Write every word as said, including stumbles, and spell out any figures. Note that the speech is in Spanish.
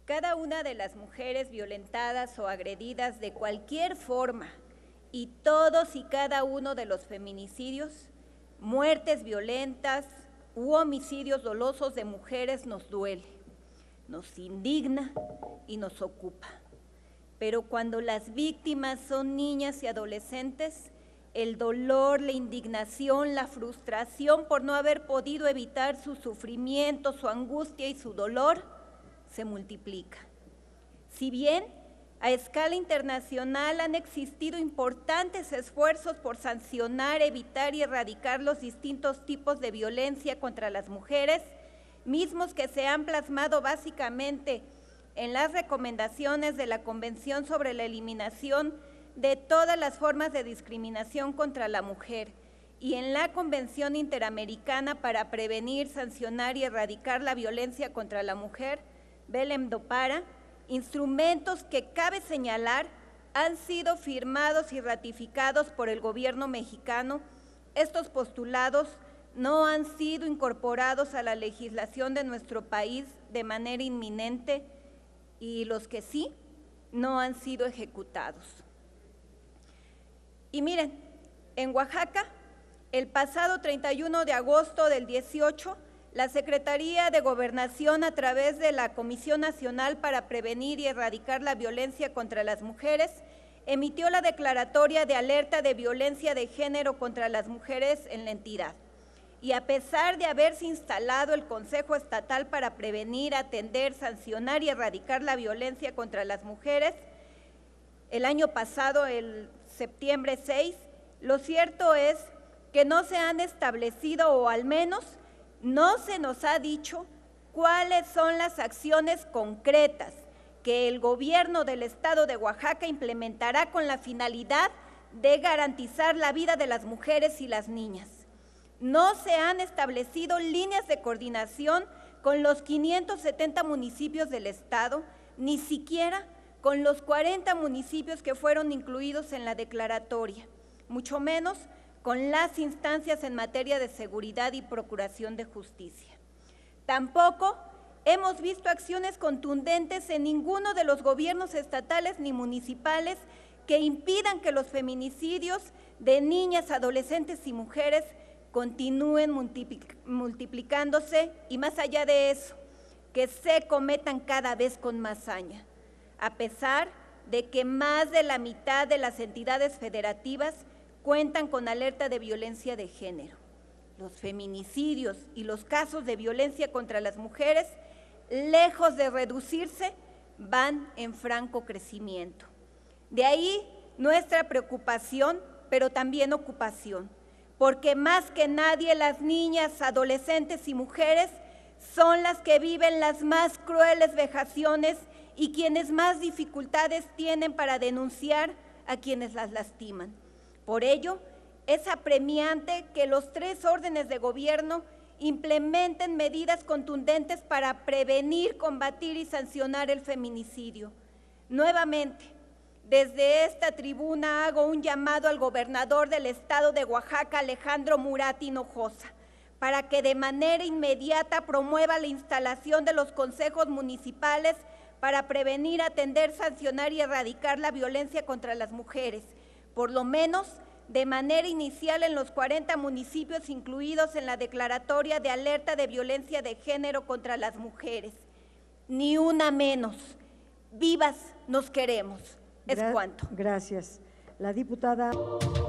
Cada una de las mujeres violentadas o agredidas de cualquier forma y todos y cada uno de los feminicidios, muertes violentas u homicidios dolosos de mujeres nos duele, nos indigna y nos ocupa. Pero cuando las víctimas son niñas y adolescentes, el dolor, la indignación, la frustración por no haber podido evitar su sufrimiento, su angustia y su dolor se multiplica. Si bien a escala internacional han existido importantes esfuerzos por sancionar, evitar y erradicar los distintos tipos de violencia contra las mujeres, mismos que se han plasmado básicamente en las recomendaciones de la Convención sobre la Eliminación de todas las formas de discriminación contra la mujer y en la Convención Interamericana para prevenir, sancionar y erradicar la violencia contra la mujer, Belém do Pará, instrumentos que cabe señalar han sido firmados y ratificados por el gobierno mexicano. Estos postulados no han sido incorporados a la legislación de nuestro país de manera inminente y los que sí no han sido ejecutados. Y miren, en Oaxaca, el pasado treinta y uno de agosto del dieciocho, la Secretaría de Gobernación, a través de la Comisión Nacional para Prevenir y Erradicar la Violencia contra las Mujeres, emitió la declaratoria de alerta de violencia de género contra las mujeres en la entidad. Y a pesar de haberse instalado el Consejo Estatal para prevenir, atender, sancionar y erradicar la violencia contra las mujeres, el año pasado, el septiembre seis, lo cierto es que no se han establecido, o al menos no se nos ha dicho, cuáles son las acciones concretas que el gobierno del estado de Oaxaca implementará con la finalidad de garantizar la vida de las mujeres y las niñas. No se han establecido líneas de coordinación con los quinientos setenta municipios del estado, ni siquiera con los cuarenta municipios que fueron incluidos en la declaratoria, mucho menos con las instancias en materia de seguridad y procuración de justicia. Tampoco hemos visto acciones contundentes en ninguno de los gobiernos estatales ni municipales que impidan que los feminicidios de niñas, adolescentes y mujeres continúen multiplicándose y, más allá de eso, que se cometan cada vez con más saña, a pesar de que más de la mitad de las entidades federativas cuentan con alerta de violencia de género. Los feminicidios y los casos de violencia contra las mujeres, lejos de reducirse, van en franco crecimiento. De ahí nuestra preocupación, pero también ocupación, porque más que nadie las niñas, adolescentes y mujeres son las que viven las más crueles vejaciones y quienes más dificultades tienen para denunciar a quienes las lastiman. Por ello, es apremiante que los tres órdenes de gobierno implementen medidas contundentes para prevenir, combatir y sancionar el feminicidio. Nuevamente, desde esta tribuna hago un llamado al gobernador del estado de Oaxaca, Alejandro Murat Hinojosa, para que de manera inmediata promueva la instalación de los consejos municipales para prevenir, atender, sancionar y erradicar la violencia contra las mujeres, por lo menos de manera inicial en los cuarenta municipios incluidos en la declaratoria de alerta de violencia de género contra las mujeres. Ni una menos. Vivas nos queremos. Es Gra- cuanto. Gracias. La diputada…